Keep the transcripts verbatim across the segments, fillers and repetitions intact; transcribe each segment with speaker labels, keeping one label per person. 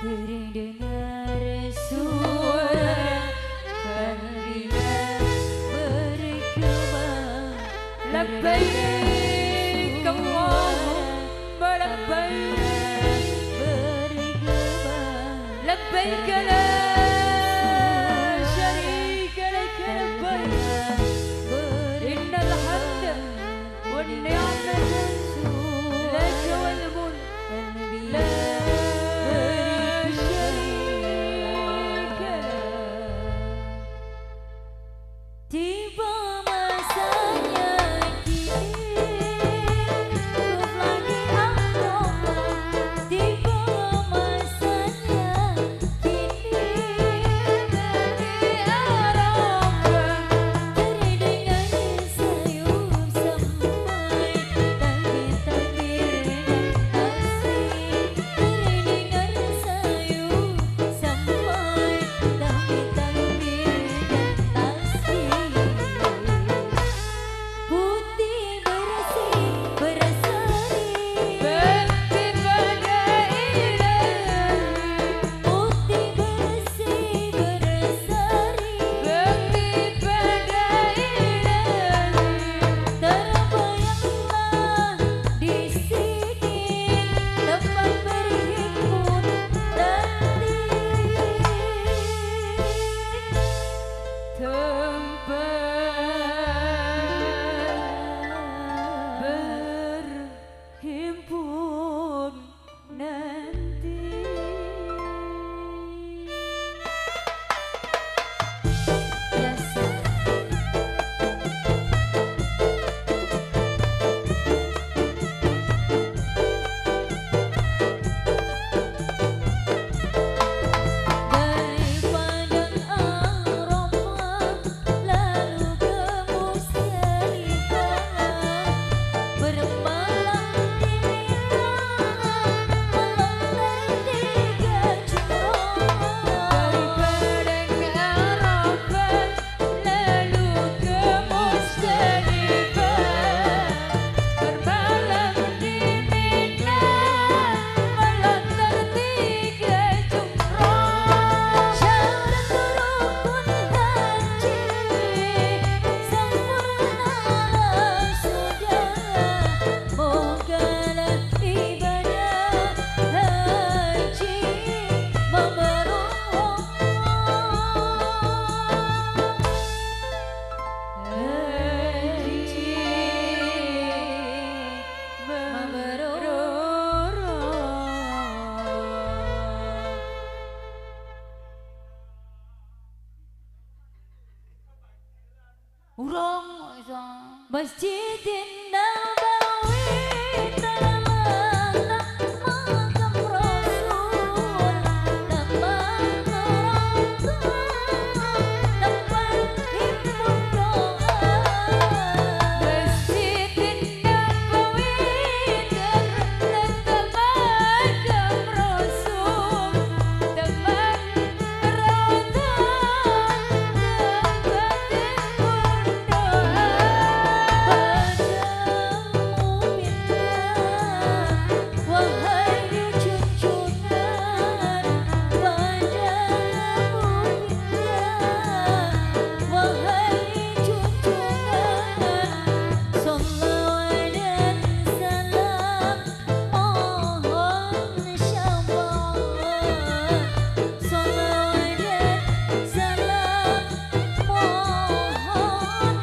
Speaker 1: Terdengar suara keringat bergema.
Speaker 2: Labbaik Allahumma labbaik
Speaker 1: bergema.
Speaker 2: Labbaik la syarika lak labbaik innal hamda wan ni'mata lak wal mulk la syarika lak.
Speaker 1: Tiba masanya kini, ku lagi Arafah. Tiba masanya kini, lagi Arafah. Terdengar sayup sampai takbir-takbir dan tasbih. Terdengar sayup sampai takbir-takbir dan tasbih. Putih bersih berseri,
Speaker 2: Bakti pada ilahi
Speaker 1: putih bersih berseri,
Speaker 2: Bakti pada ilahi
Speaker 1: terbayanglah di sini tempat berhimpun nanti.
Speaker 2: tempat berhimpun nanti.
Speaker 1: Biasa. Dari padang Arafah lalu ke Musdalifah, bermalam di Mina, malam tertiga
Speaker 2: Dari
Speaker 1: jumroh.
Speaker 2: padang Arafah lalu ke Musdalifah, bermalam di Mina, malam tertiga jumroh.
Speaker 1: Syarat rukun haji sempurnalah sudah, mogalah ibadah haji mabrur.
Speaker 2: Haji mabrur. Urang iso.
Speaker 1: Masjidin Nabawi terletak makam Rasul, tempat Rasul, tempat himpun doa.
Speaker 2: Masjidin Nabawi terletak makam Rasul, tempat Rasul, tempat himpun doa.
Speaker 1: Padamu minta, wahai junjungan. Padamu minta, wahai junjungan. Salawat dan salam mohon syafaat. Salawat dan salam mohon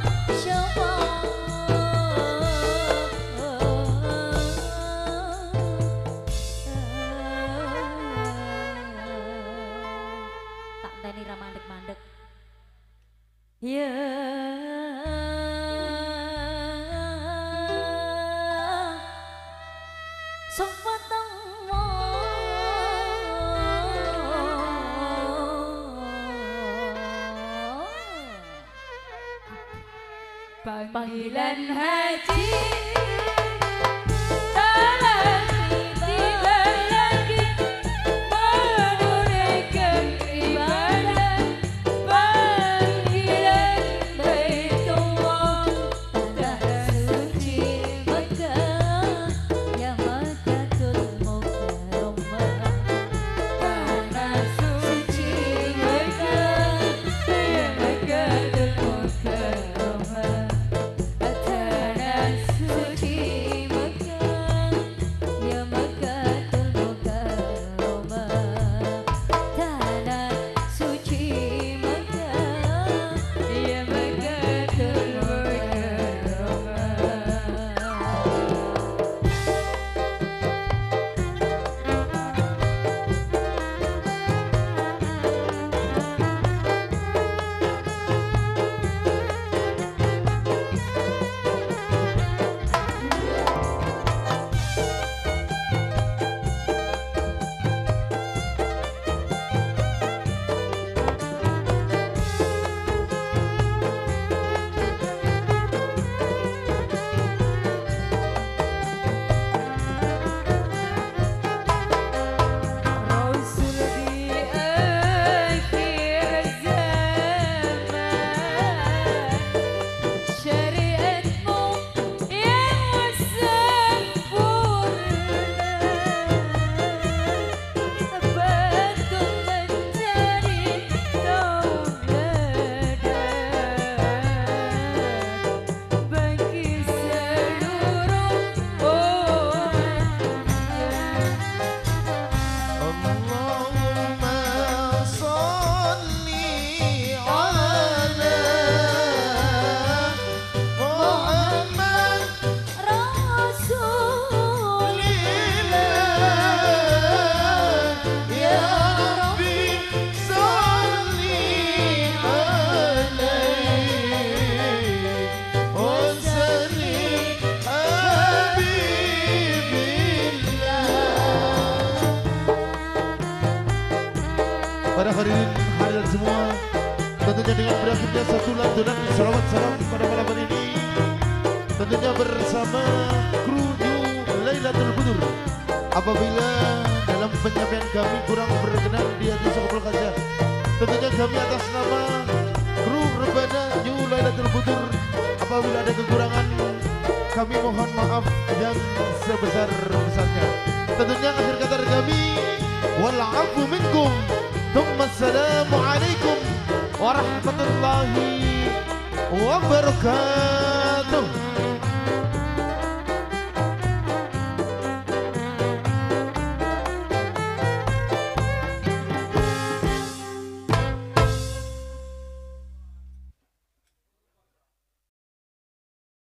Speaker 1: syafaat. Tak tani ra mandek-mandek. Ya sobat
Speaker 2: Panggilan haji telah tiba lagi, menunaikan ibadah. Panggilan Baitullah tanah suci Mekah,
Speaker 1: ya Mekkatul Mukarramah.
Speaker 3: pada hadirin hadirat semua, tentunya dengan berakhirnya satu lantunan salawat salam pada malam hari ini, tentunya bersama kru New Lailatul Qadar. Apabila dalam penyampaian kami kurang berkenan di hati Sokopul Kaca, tentunya kami atas nama kru Rebana New Lailatul Qadar, apabila ada kekurangan kami mohon maaf yang sebesar-besarnya. Tentunya akhir kata dari kami, wal-'afwu minkum. Assalamualaikum warahmatullahi wabarakatuh.